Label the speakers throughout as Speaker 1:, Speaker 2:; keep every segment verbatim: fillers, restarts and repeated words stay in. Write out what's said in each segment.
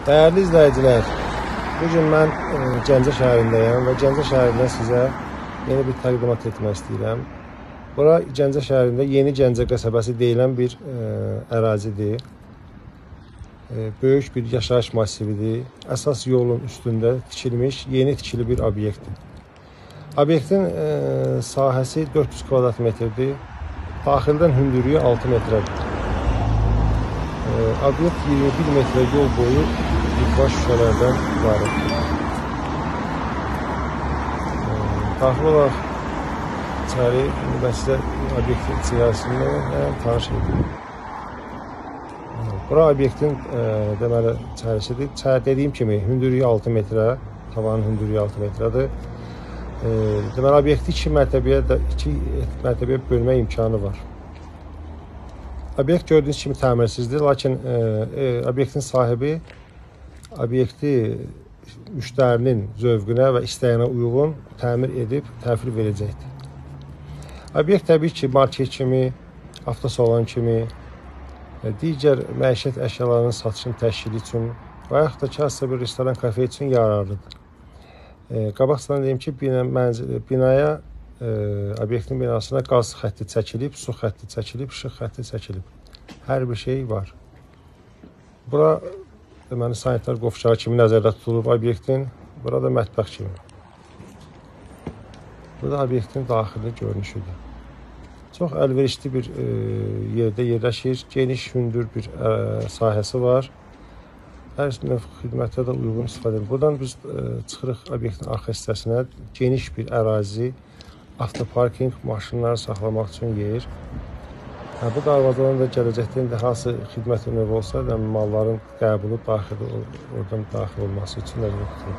Speaker 1: Değerli izləyicilər, bugün mən e, Gəncə şəhərindəyəm və Gəncə şəhərindən sizə yeni bir təqdimat etmək istəyirəm. Bura Gəncə şəhərində Yeni Gəncə qəsəbəsi deyilən bir e, ərazidir. E, böyük bir yaşayış masividir. Əsas yolun üstündə tikilmiş, yeni tikili bir obyektdir. Obyektin e, sahəsi dörd yüz kvadrat metrdir. Daxildən hündürlüyü altı metrədir. E, obyekt iyirmi bir metre yol boyu yıkılan şüşələrdən ibarətdir. E, daxil olaraq içəri mən sizə obyektin içərisini tanış edim. Bura obyektin e, deməli içərisidir. Dediyim kimi hündürlüyü altı metrə, tavanın hündürlüyü altı metrədir. E, deməli obyekti iki mərtəbəyə də iki mərtəbəyə bölmə imkanı var. Obyekt gördüyünüz kimi təmirsizdir, lakin e, e, obyektin sahibi obyekti müştərinin zövqünə və istəyinə uyğun təmir edib təhvil verəcəkdir. Obyekt təbii ki, market kimi, avtosalon kimi, e, digər məişət əşyalarının satışını təşkili üçün və yaxud da ki, hansısa bir restoran, kafe üçün yararlıdır. E, qabaqcadan deyim ki, bina, mənzil, binaya e, obyektin binasına qaz xətti çəkilib, su xətti çəkilib, işıq xətti çəkilib. Hər bir şey var. Bura deməli sanitar qovşağı kimi nəzərdə tutulub obyektin. Burada mətbəx kimi. Burada obyektin daxili görünüşüdür. Çox əlverişli bir e, yerdə yerləşir. Geniş, hündür bir e, sahəsi var. Hər növ xidmətə də uyğun istifadə edilir. Buradan biz e, çıxırıq obyektin arxa hissəsinə. Geniş bir ərazi, avtoparking, maşınları saxlamaq üçün yer. Hə, bu darvazadan da gələcəkdə indi hansı xidmət növü olsa, yəni malların qəbulu daxil, oradan daxil olması üçün nəzərdə tutulur.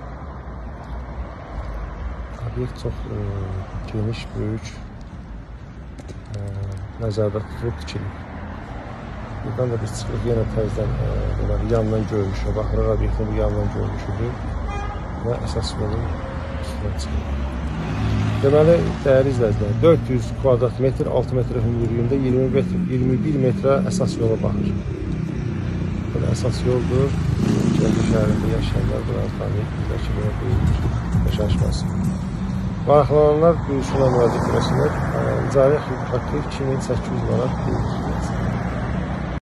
Speaker 1: Obyekt çox e, geniş, böyük, e, nəzərdə tutulub tikilib. Buradan da biz çıxırıq yenə təzdən e, deməli, yandan görünüşünə baxırıq, obyektin bu yandan görünüşüdür və əsas yolun üstünə çıxırıq. Deməli, dəyərli izləyicilər, dörd yüz kvadrat metr, altı metre hündürlüyündə iyirmi bir metrə əsas yola baxır. Burada əsas yoldur. Gəncə şəhərində yaşayanlar buranı tanıyıb, bizlər ki, buna böyük yaşayış masivi. Maraqlananlar buyursunlar müraciət etsinlər. İcarə haqqı iki min səkkiz yüz manat deyil.